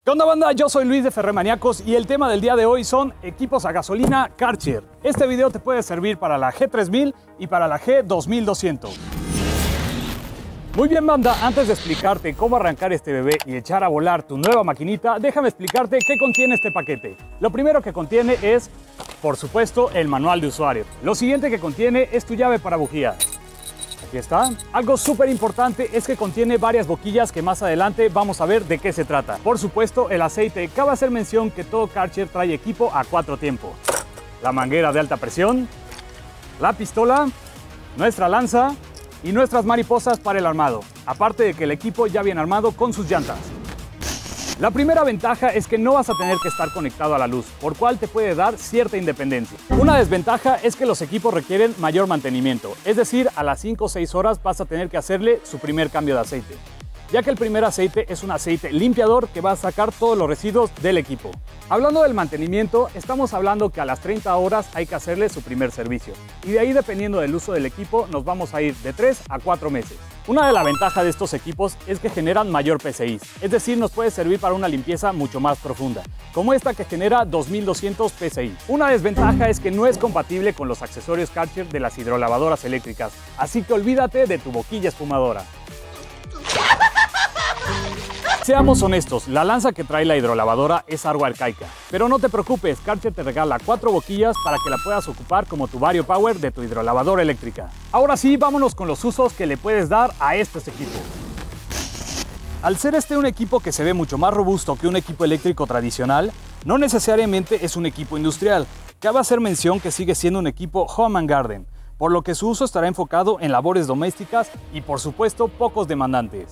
¿Qué onda, banda? Yo soy Luis de Ferremaniacos y el tema del día de hoy son equipos a gasolina Karcher. Este video te puede servir para la G3000 y para la G2200. Muy bien, banda, antes de explicarte cómo arrancar este bebé y echar a volar tu nueva maquinita, déjame explicarte qué contiene este paquete. Lo primero que contiene es, por supuesto, el manual de usuario. Lo siguiente que contiene es tu llave para bujías. Aquí está. Algo súper importante es que contiene varias boquillas que más adelante vamos a ver de qué se trata. Por supuesto, el aceite. Cabe hacer mención que todo Karcher trae equipo a 4 tiempos. La manguera de alta presión, la pistola, nuestra lanza y nuestras mariposas para el armado. Aparte de que el equipo ya viene armado con sus llantas. La primera ventaja es que no vas a tener que estar conectado a la luz, por cual te puede dar cierta independencia. Una desventaja es que los equipos requieren mayor mantenimiento, es decir, a las 5 o 6 horas vas a tener que hacerle su primer cambio de aceite, ya que el primer aceite es un aceite limpiador que va a sacar todos los residuos del equipo. Hablando del mantenimiento, estamos hablando que a las 30 horas hay que hacerle su primer servicio, y de ahí, dependiendo del uso del equipo, nos vamos a ir de 3 a 4 meses. Una de las ventajas de estos equipos es que generan mayor PSI, es decir, nos puede servir para una limpieza mucho más profunda, como esta que genera 2200 PSI. Una desventaja es que no es compatible con los accesorios Karcher de las hidrolavadoras eléctricas, así que olvídate de tu boquilla espumadora. Seamos honestos, la lanza que trae la hidrolavadora es algo arcaica, pero no te preocupes, Karcher te regala 4 boquillas para que la puedas ocupar como tu Vario Power de tu hidrolavadora eléctrica. Ahora sí, vámonos con los usos que le puedes dar a estos equipos. Al ser este un equipo que se ve mucho más robusto que un equipo eléctrico tradicional, no necesariamente es un equipo industrial. Cabe hacer mención que sigue siendo un equipo Home and Garden, por lo que su uso estará enfocado en labores domésticas y, por supuesto, pocos demandantes.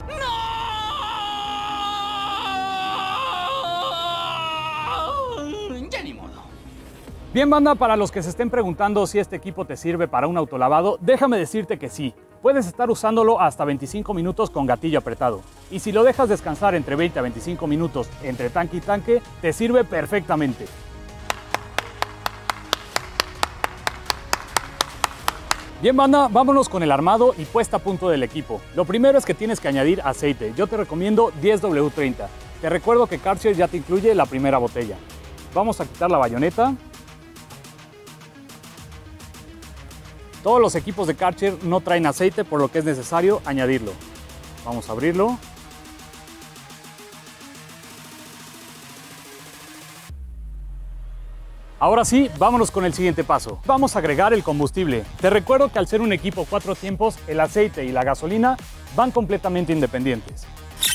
Bien, banda, para los que se estén preguntando si este equipo te sirve para un autolavado, déjame decirte que sí. Puedes estar usándolo hasta 25 minutos con gatillo apretado. Y si lo dejas descansar entre 20 a 25 minutos entre tanque y tanque, te sirve perfectamente. Bien, banda, vámonos con el armado y puesta a punto del equipo. Lo primero es que tienes que añadir aceite. Yo te recomiendo 10W30. Te recuerdo que Karcher ya te incluye la primera botella. Vamos a quitar la bayoneta. Todos los equipos de Karcher no traen aceite, por lo que es necesario añadirlo. Vamos a abrirlo. Ahora sí, vámonos con el siguiente paso. Vamos a agregar el combustible. Te recuerdo que al ser un equipo 4 tiempos, el aceite y la gasolina van completamente independientes.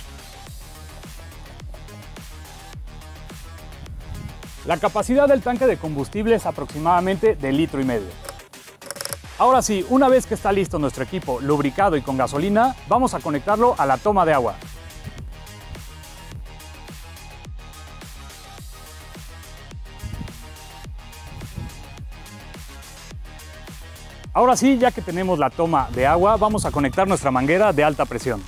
La capacidad del tanque de combustible es aproximadamente de 1,5 litros. Ahora sí, una vez que está listo nuestro equipo lubricado y con gasolina, vamos a conectarlo a la toma de agua. Ahora sí, ya que tenemos la toma de agua, vamos a conectar nuestra manguera de alta presión.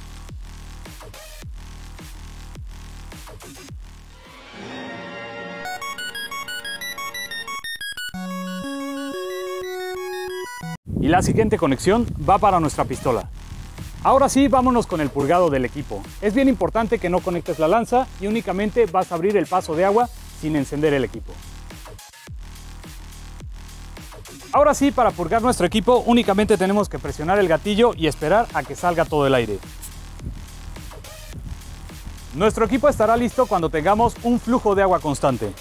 Y la siguiente conexión va para nuestra pistola. Ahora sí, vámonos con el purgado del equipo. Es bien importante que no conectes la lanza y únicamente vas a abrir el paso de agua sin encender el equipo. Ahora sí, para purgar nuestro equipo únicamente tenemos que presionar el gatillo y esperar a que salga todo el aire. Nuestro equipo estará listo cuando tengamos un flujo de agua constante.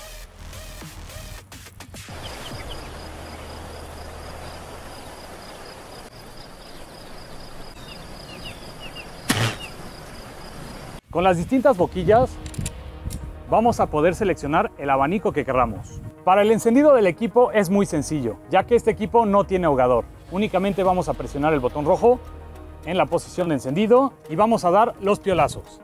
Con las distintas boquillas vamos a poder seleccionar el abanico que queramos. Para el encendido del equipo es muy sencillo, ya que este equipo no tiene ahogador. Únicamente vamos a presionar el botón rojo en la posición de encendido y vamos a dar los piolazos.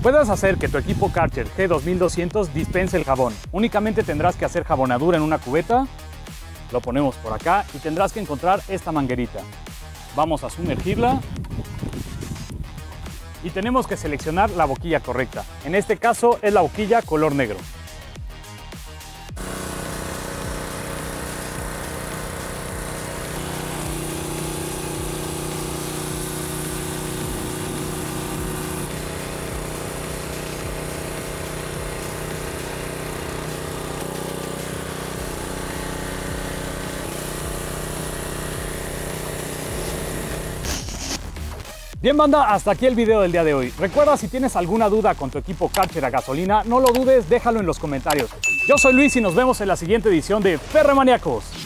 Puedes hacer que tu equipo Karcher G2200 dispense el jabón. Únicamente tendrás que hacer jabonadura en una cubeta. Lo ponemos por acá y tendrás que encontrar esta manguerita. Vamos a sumergirla. Y tenemos que seleccionar la boquilla correcta. En este caso es la boquilla color negro. Bien, banda, hasta aquí el video del día de hoy. Recuerda, si tienes alguna duda con tu equipo Karcher a gasolina, no lo dudes, déjalo en los comentarios. Yo soy Luis y nos vemos en la siguiente edición de Ferremaníacos.